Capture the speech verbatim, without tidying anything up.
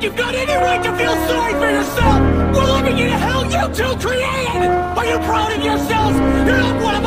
like you've got any right to feel sorry for yourself! We're living in a hell you two created! Are you proud of yourselves? You're not one of